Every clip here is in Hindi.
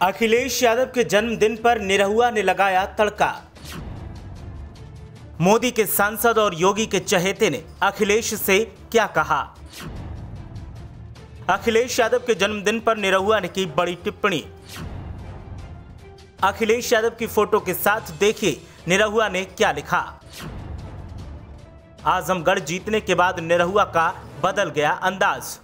अखिलेश यादव के जन्मदिन पर निरहुआ ने लगाया तड़का। मोदी के सांसद और योगी के चहेते ने अखिलेश से क्या कहा? अखिलेश यादव के जन्मदिन पर निरहुआ ने की बड़ी टिप्पणी। अखिलेश यादव की फोटो के साथ देखिए निरहुआ ने क्या लिखा। आजमगढ़ जीतने के बाद निरहुआ का बदल गया अंदाज।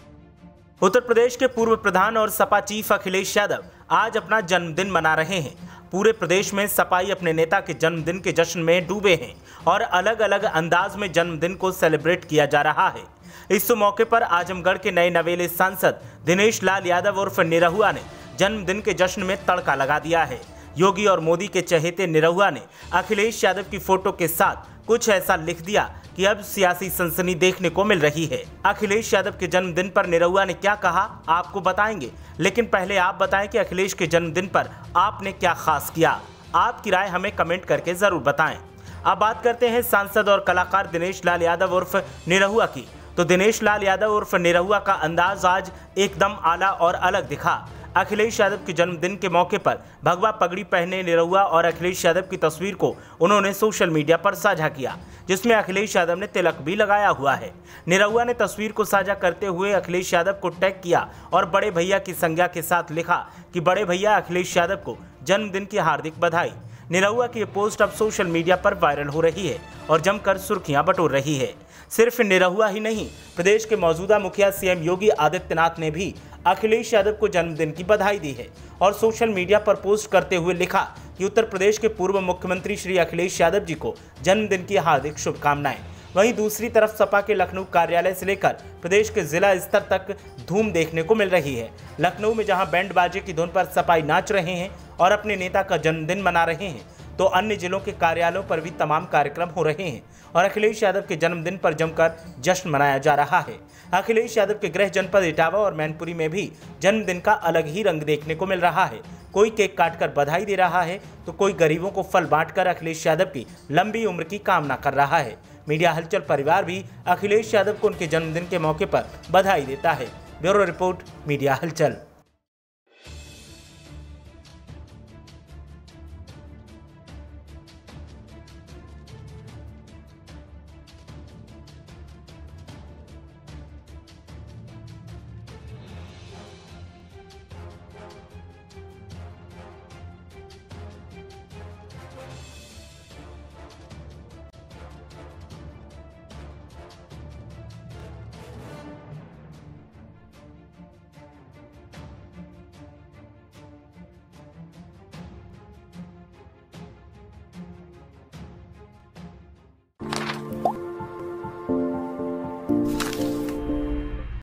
उत्तर प्रदेश के पूर्व प्रधान और सपा चीफ अखिलेश यादव आज अपना जन्मदिन मना रहे हैं। पूरे प्रदेश में सपाई अपने नेता के जन्मदिन के जश्न में डूबे हैं और अलग अलग अंदाज में जन्मदिन को सेलिब्रेट किया जा रहा है। इस मौके पर आजमगढ़ के नए नवेले सांसद दिनेश लाल यादव उर्फ निरहुआ ने जन्मदिन के जश्न में तड़का लगा दिया है। योगी और मोदी के चहेते निरहुआ ने अखिलेश यादव की फोटो के साथ कुछ ऐसा लिख दिया कि अब सियासी सनसनी देखने को मिल रही है। अखिलेश यादव के जन्मदिन पर निरहुआ ने क्या कहा आपको बताएंगे, लेकिन पहले आप बताएं कि अखिलेश के जन्मदिन पर आपने क्या खास किया। आपकी राय हमें कमेंट करके जरूर बताएं। अब बात करते हैं सांसद और कलाकार दिनेश लाल यादव उर्फ निरहुआ की। तो दिनेश लाल यादव उर्फ निरहुआ का अंदाज आज एकदम आला और अलग दिखा। अखिलेश यादव के जन्मदिन के मौके पर भगवा पगड़ी पहने निरहुआ और अखिलेश यादव की तस्वीर को उन्होंने सोशल मीडिया पर साझा किया, जिसमें अखिलेश यादव ने तिलक भी लगाया हुआ है। निरहुआ ने तस्वीर को साझा करते हुए अखिलेश यादव को टैग किया और बड़े भैया की संज्ञा के साथ लिखा कि बड़े भैया अखिलेश यादव को जन्मदिन की हार्दिक बधाई। निरहुआ की ये पोस्ट अब सोशल मीडिया पर वायरल हो रही है और जमकर सुर्खियां बटोर रही है। सिर्फ निरहुआ ही नहीं, प्रदेश के मौजूदा मुखिया सीएम योगी आदित्यनाथ ने भी अखिलेश यादव को जन्मदिन की बधाई दी है और सोशल मीडिया पर पोस्ट करते हुए लिखा कि उत्तर प्रदेश के पूर्व मुख्यमंत्री श्री अखिलेश यादव जी को जन्मदिन की हार्दिक शुभकामनाएं। वहीं दूसरी तरफ सपा के लखनऊ कार्यालय से लेकर प्रदेश के जिला स्तर तक धूम देखने को मिल रही है। लखनऊ में जहां बैंड बाजे की धुन पर सपाई नाच रहे हैं और अपने नेता का जन्मदिन मना रहे हैं, तो अन्य जिलों के कार्यालयों पर भी तमाम कार्यक्रम हो रहे हैं और अखिलेश यादव के जन्मदिन पर जमकर जश्न मनाया जा रहा है। अखिलेश यादव के गृह जनपद इटावा और मैनपुरी में भी जन्मदिन का अलग ही रंग देखने को मिल रहा है। कोई केक काटकर बधाई दे रहा है तो कोई गरीबों को फल बांटकर अखिलेश यादव की लंबी उम्र की कामना कर रहा है। मीडिया हलचल परिवार भी अखिलेश यादव को उनके जन्मदिन के मौके पर बधाई देता है। ब्यूरो रिपोर्ट, मीडिया हलचल।